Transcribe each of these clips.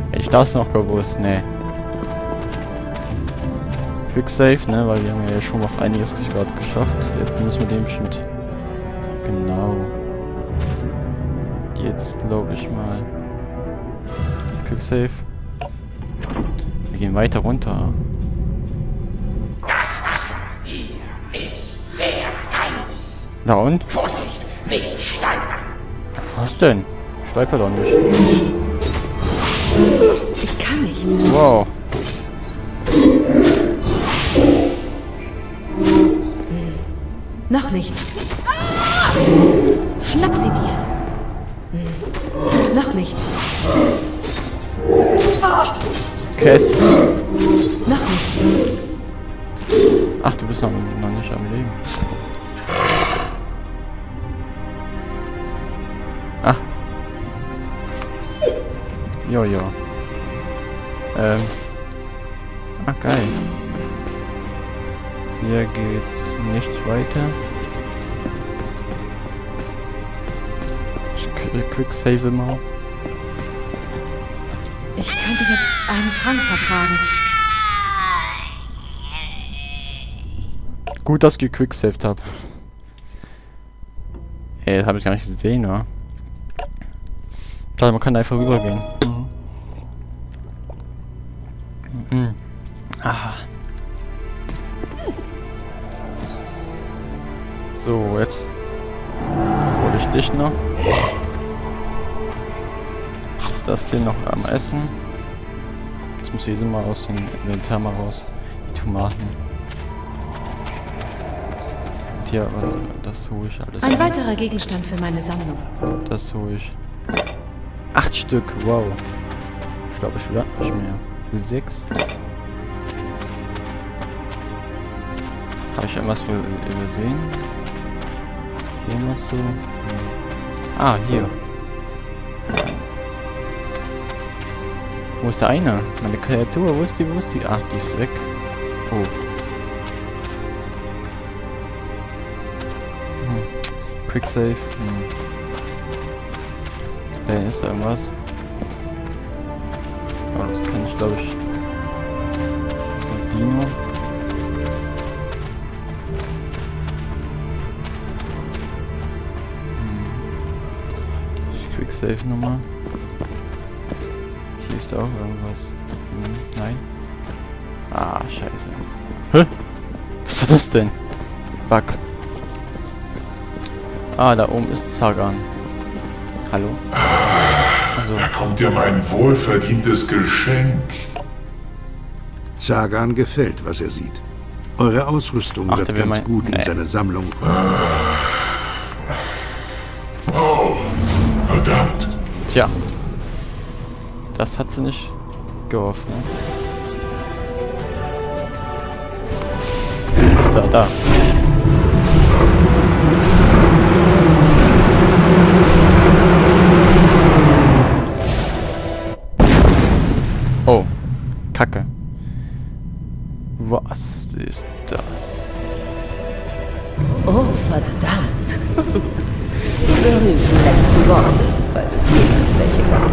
Hätte ich das noch gewusst, ne. Quick Save, ne, weil wir haben ja schon was einiges gerade geschafft. Jetzt müssen wir den bestimmt... Genau. Jetzt glaube ich mal... Quick Save. Wir gehen weiter runter. Das Wasser hier ist sehr heiß. Na und? Vorsicht, nicht stolpern. Was denn? Stolper doch nicht. Ich kann nicht. Wow. Noch nicht. Schnapp sie dir. Noch nicht. Kess. Noch nicht. Ach, du bist noch nicht am Leben. Ah. Jojo. Ah, geil. Hier geht's nicht weiter. Ich quick save mal. Ich könnte jetzt einen Trank vertragen. Gut, dass ich gequicksaved habe. Ey, das habe ich gar nicht gesehen, wa? Ich dachte, man kann da einfach rübergehen. Mhm. Ah. So, jetzt hole ich dich noch. Das hier noch am Essen. Jetzt muss ich diese mal aus dem Inventar mal raus. Die Tomaten. Und hier, warte, das hole ich alles. Ein weiterer Gegenstand für meine Sammlung. Das hole ich. 8 Stück, wow. Ich glaube, ich will nicht mehr. 6. Habe ich irgendwas übersehen? Hier noch so. Ah, hier. Wo ist der eine? Meine Kreatur, wo ist die? Wo ist die? Ach, die ist weg. Oh. Quick Save. Da ist irgendwas. Oh, das kann ich, glaube ich. Das ist ein Dino. Quick Save Nummer. Hier ist auch irgendwas. Nein. Ah, scheiße. Hä? Was war das denn? Bug. Ah, da oben ist Zagan. Hallo? Also. Da kommt dir mein wohlverdientes Geschenk. Zagan gefällt, was er sieht. Eure Ausrüstung wird ganz gut in seine Sammlung kommen. Oh, verdammt. Tja. Das hat sie nicht gehofft, ne? Wo ist da? Da. Oh. Kacke. Was ist das? Oh, verdammt. Die berühmten letzten Worte, falls es jemals welche gab.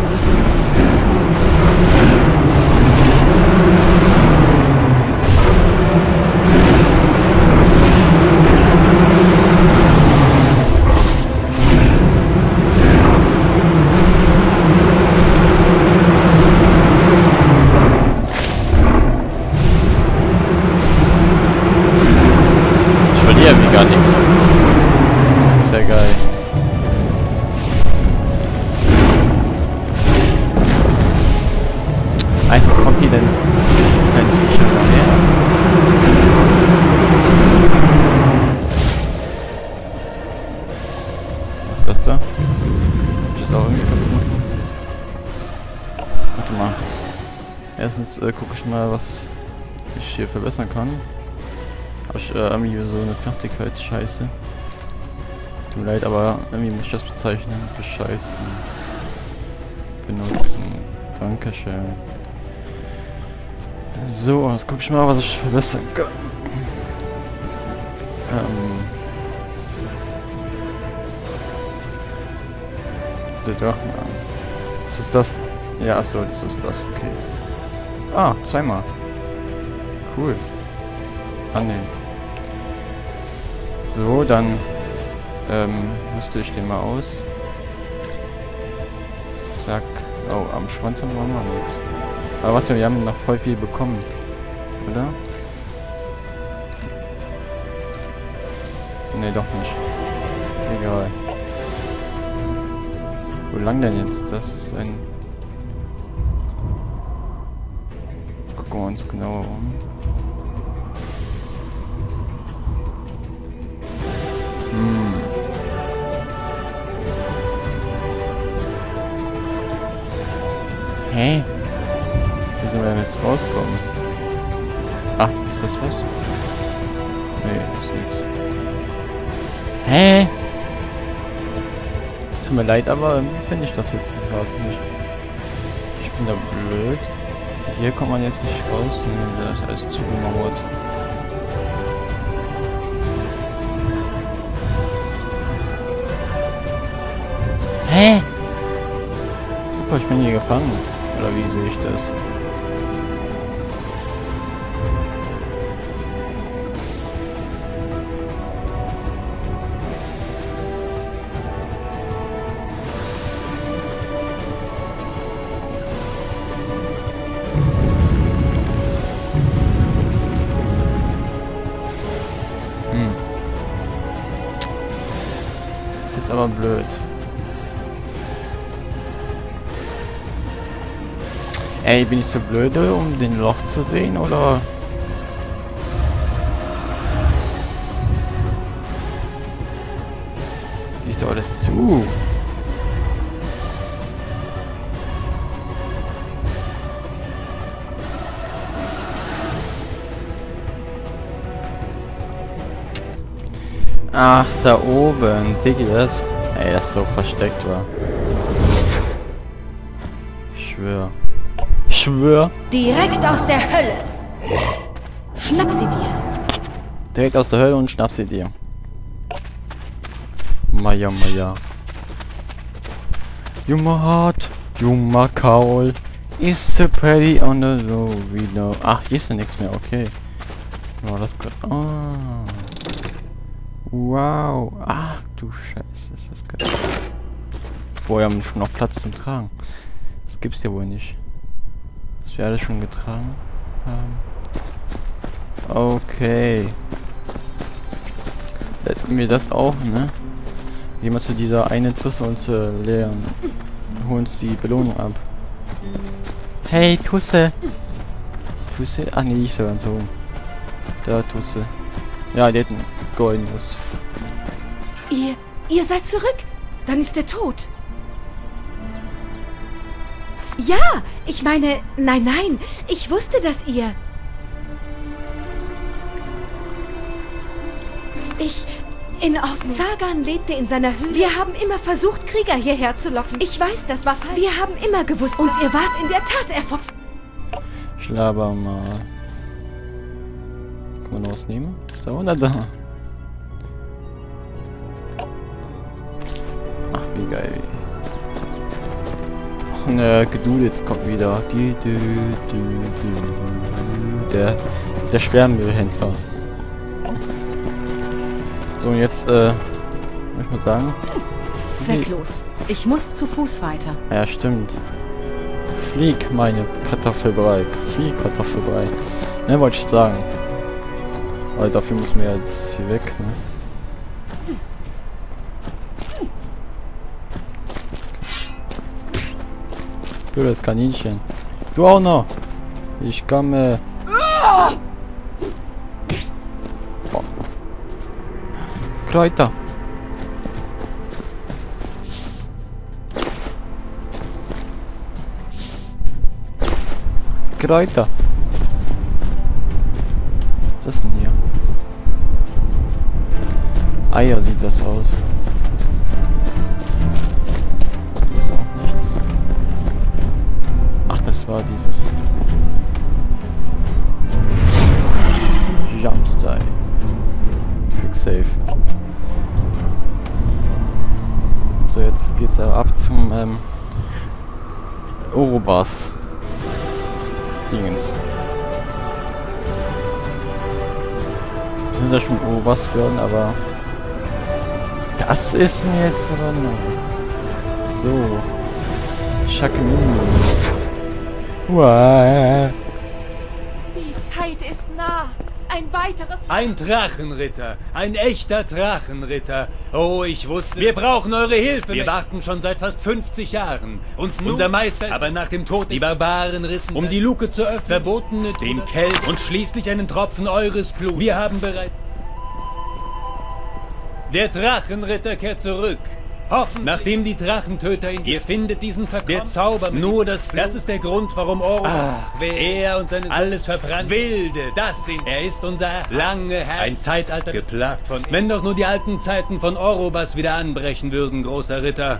Ich verliere mir gar nichts. Sehr geil. Wo kommt die denn? Kleine Viecher daher? Was ist das da? Ich ist auch irgendwie kaputt. Warte mal. Erstens gucke ich mal, was ich hier verbessern kann. Habe ich irgendwie so eine Fertigkeitsscheiße. Tut mir leid, aber irgendwie muss ich das bezeichnen. Bescheißen. Benutzen. Dankeschön. So, jetzt guck ich mal, was ich verbessern kann. Der Drachen an. Was ist das? Ja, achso, das ist das, okay. Ah, zweimal. Cool. Annehmen. So, dann rüste ich den mal aus. Zack. Oh, am Schwanz haben wir noch nichts. Aber warte, wir haben noch voll viel bekommen. Oder? Ne, doch nicht. Egal. Wo lang denn jetzt? Das ist ein... Gucken wir uns genauer um. Hä? Wie sollen wir denn jetzt rauskommen? Ach, ist das was? Nee, ist nichts. Hä? Tut mir leid, aber irgendwie finde ich das jetzt gerade nicht. Ich bin da blöd. Hier kommt man jetzt nicht raus. Nee, da ist alles zugemauert. Hä? Super, ich bin hier gefangen. Oder wie sehe ich das? Das ist aber blöd. Ey, bin ich so blöde, um den Loch zu sehen, oder? Ist doch alles zu. Ach, da oben. Seht ihr das? Ey, das so versteckt war. Ich schwör. Ich schwör. Direkt aus der Hölle. Schnapp sie dir. Direkt aus der Hölle und schnapp sie dir. Maja, Maja. You my heart, you my cowl. Is so pretty on the road, we know. Ach, hier ist ja nichts mehr, okay. War das gerade. Ah. Wow. Ach du Scheiße, ist das geil. Boah, wir haben schon noch Platz zum Tragen. Das gibt's ja wohl nicht. Dass wir alles schon getragen haben. Okay. Hätten wir das auch, ne? Gehen wir zu dieser einen Tusse und leeren. Holen uns die Belohnung ab. Hey, Tusse! Tusse? Ach nee, ich soll so. Da, Tusse. Ja, die hätten goldenes. Ihr seid zurück? Dann ist er tot. Ja, ich meine, nein, ich wusste, dass ihr... In Ordnung. Sagan lebte in seiner Höhle. Wir haben immer versucht, Krieger hierher zu locken. Ich weiß, das war falsch. Wir haben immer gewusst. Und ihr wart in der Tat erfolgreich. Schlaber mal. Kann man noch was nehmen? Ist da oder da? Ach, wie geil. Ach ne, Geduld kommt wieder. Der Schwermüllhändler. So, und jetzt, muss ich mal sagen. Zwecklos. Ich muss zu Fuß weiter. Ja, stimmt. Flieg, meine Kartoffelbrei. Flieg, Kartoffelbrei. Ne, wollte ich sagen. Aber dafür müssen wir jetzt hier weg, ne? Blödes Kaninchen. Du auch noch. Ich komme. Oh. Kräuter. Kräuter. Was ist das denn hier? Eier sieht das aus. Hier ist auch nichts. Ach, das war dieses Jumpstyle. Quick Save. So, jetzt geht's aber ab zum Orobas Dingens. Wir sind ja schon Orobas werden, aber das ist mir jetzt aber noch. So. Shakemini. Wow. Die Zeit ist nah. Ein weiteres... Ein Drachenritter. Ein echter Drachenritter. Oh, ich wusste... Wir brauchen eure Hilfe. Wir warten schon seit fast 50 Jahren. Und nun, unser Meister ist... Aber nach dem Tod... Die Barbaren rissen... Um die Luke zu öffnen. Verbotene... Den Kelch. Und schließlich einen Tropfen eures Bluts. Wir haben bereits... Der Drachenritter kehrt zurück. Hoffen, nachdem die Drachentöter ihn... Ihr findet diesen Verkommen. Der Zauber... Nur das Blut. Das ist der Grund, warum Orobas... er und seine... Alles verbrannt. Wilde, das sind... Er ist unser lange Herr. Ein Zeitalter geplagt von... Wenn doch nur die alten Zeiten von Orobas wieder anbrechen würden, großer Ritter.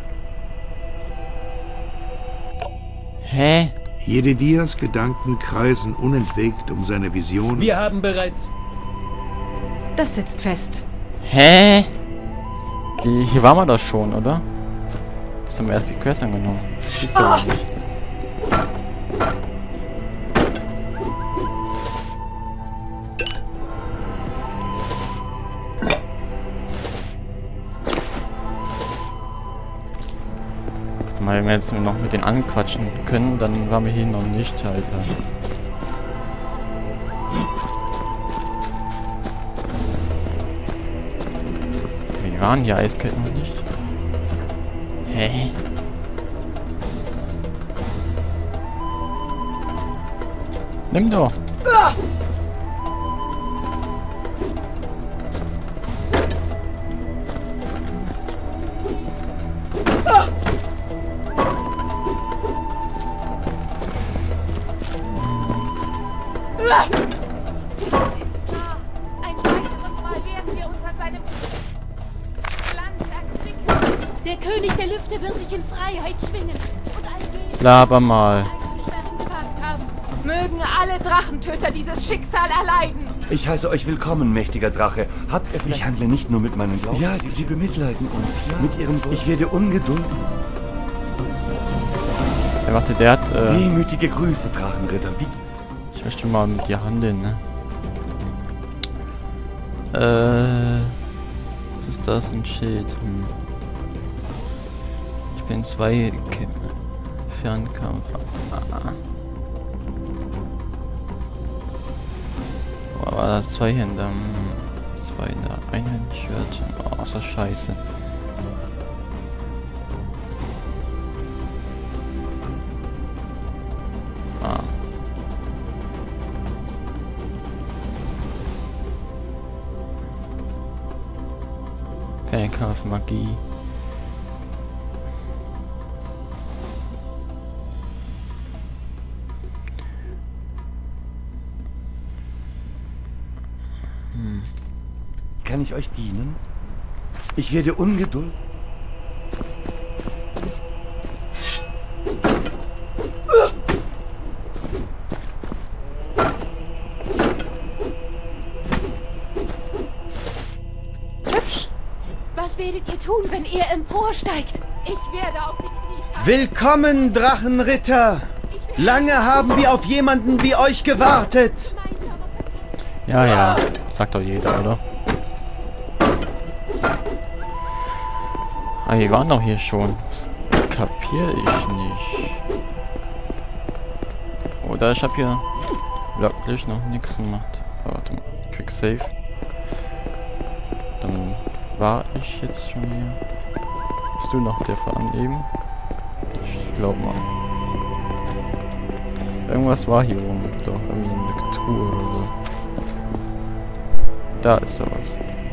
Hä? Jededias Gedanken kreisen unentwegt um seine Vision. Wir haben bereits... Das sitzt fest. Hä? Hier waren wir doch schon, oder? Das haben wir erst die Quest angenommen. Das ist ja nicht. Mal, wenn wir jetzt noch mit denen anquatschen können, dann waren wir hier noch nicht, Alter. Wir waren hier eiskalt noch nicht. Hä? Nimm doch. Der König der Lüfte wird sich in Freiheit schwingen und all Laber mal. einzusperren gewagt haben. Mögen alle Drachentöter dieses Schicksal erleiden. Ich heiße euch willkommen, mächtiger Drache. Habt ihr vielleicht... Ich handle nicht nur mit meinem Glauben. Ja, sie bemitleiden uns. Ja. Mit ihrem... Ich werde ungeduldig. Ja, warte, der hat... Wehmütige Grüße, Drachenritter. Wie... Ich möchte mal mit dir handeln, ne? Was ist das? Ein Schild. Ich bin 2 Fernkampf. Boah, war das 2 Hände? 2 in der Einhändig-Schwert. Oh, ist das scheiße. Fernkampf, Magie. Kann ich euch dienen? Ich werde ungeduldig. Hübsch. Was werdet ihr tun, wenn ihr emporsteigt? Ich werde auf die Knie fallen. Willkommen, Drachenritter! Lange haben wir auf jemanden wie euch gewartet. Ja, ja. Sagt doch jeder, oder? Ah, wir waren doch hier schon. Das kapiere ich nicht. Oder ich habe hier wirklich noch nichts gemacht. Warte mal. Quick Save. Dann war ich jetzt schon hier. Bist du noch der von eben? Ich glaube mal. Irgendwas war hier oben. Doch, irgendwie eine Truhe oder so. Da ist da was.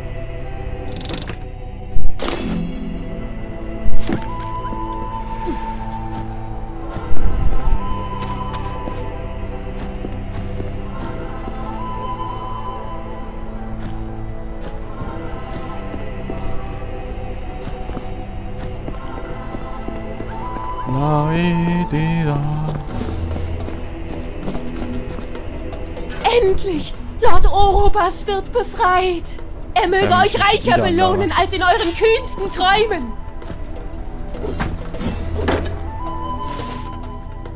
Endlich! Lord Orobas wird befreit. Er möge euch reicher belohnen als in euren kühnsten Träumen.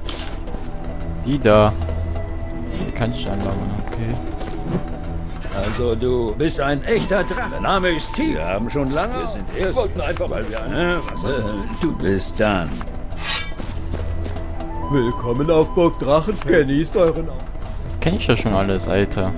Die da. Die kann ich einladen, okay. Also du bist ein echter Drache. Der Name ist Tier. Wir haben schon lange. Wir sind erst. Wollten einfach, weil wir du bist dann. Willkommen auf Burg Drachen. Genießt euren Namen. Das kenne ich ja schon alles, Alter.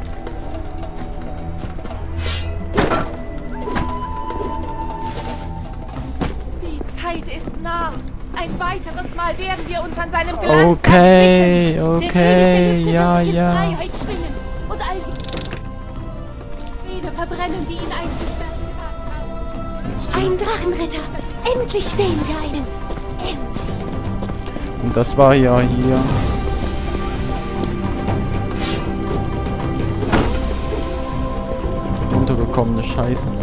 Die Zeit ist nah. Ein weiteres Mal werden wir uns an seinem Glanz okay, ja. In Freiheit schwingen und all die Rede verbrennen, die ihn einzusperren gewagt haben. Ein Drachenritter. Endlich sehen wir einen. Endlich. Und das war ja hier. Runtergekommene Scheiße, ne?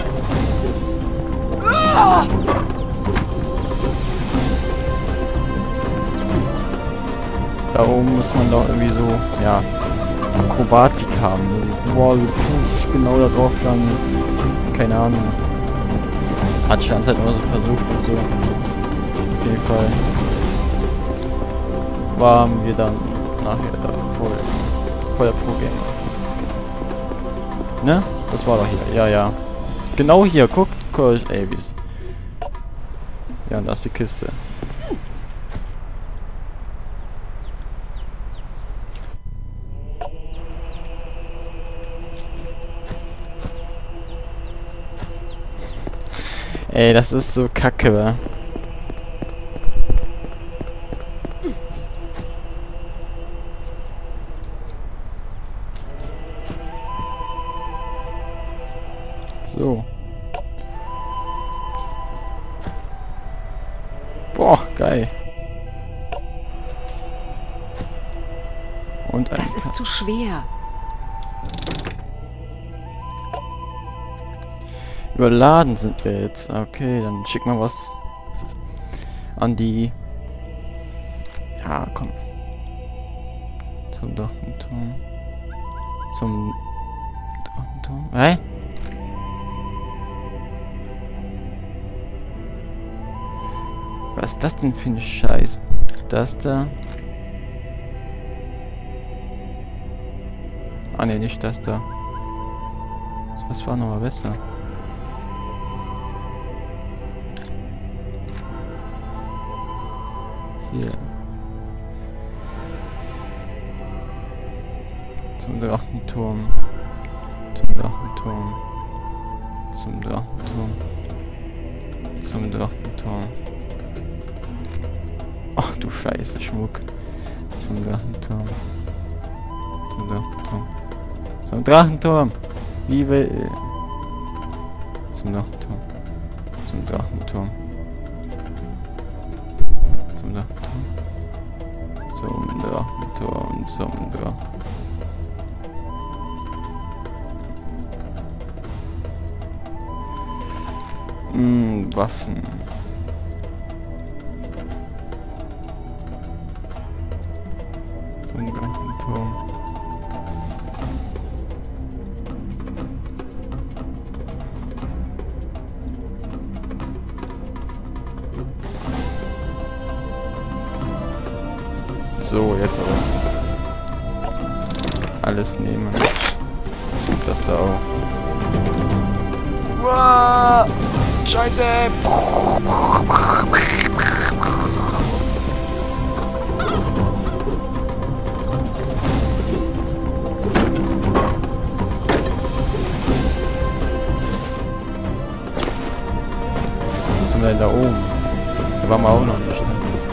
Da oben muss man doch irgendwie so, ja, Akrobatik haben. Boah, push, genau da drauf dann. Keine Ahnung. Hat ich die ganze Zeit immer so versucht und so. Auf jeden Fall waren wir dann nachher da voll der Pro-Gamer. Ne? Das war doch hier. Ja. Genau hier. Guckt euch, ey, wie's. Ja, und da ist die Kiste. Ey, das ist so kacke, wa? So. Boah, geil. Und das ist zu schwer. Überladen sind wir jetzt. Okay, dann schick mal was an die... Ja, komm. Zum Drachenturm. Zum Drachenturm. Hä? Was ist das denn für ein Scheiß? Das da? Ah ne, nicht das da. Was war nochmal besser? Hier. Zum Drachenturm. Zum Drachenturm. Zum Drachenturm. Zum Drachenturm. Ach du Scheiße, Schmuck. Zum Drachenturm. Zum Drachenturm. Zum Drachenturm! Liebe. Zum Drachenturm. Zum Drachenturm. Zum Drachenturm. Zum Drachenturm. Zum Drachenturm. Waffen. Zum Drachenturm. So, jetzt aber alles nehmen. Und das da auch. Wow! Scheiße! Was sind denn da oben? Da waren wir auch noch nicht.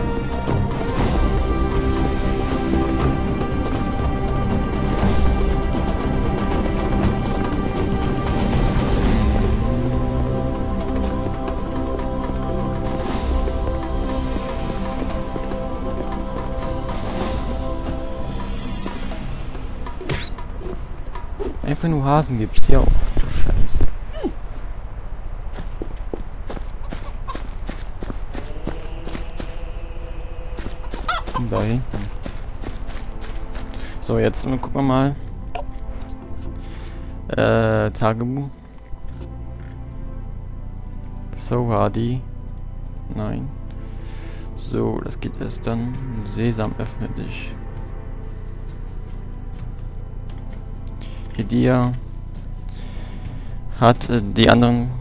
Einfach nur Hasen gibt's hier auch. Du Scheiße. Und da hinten. So, jetzt gucken wir mal. Tagebuch. So Hardy. Nein. So, das geht erst dann. Sesam, öffne dich. Hydia hat die anderen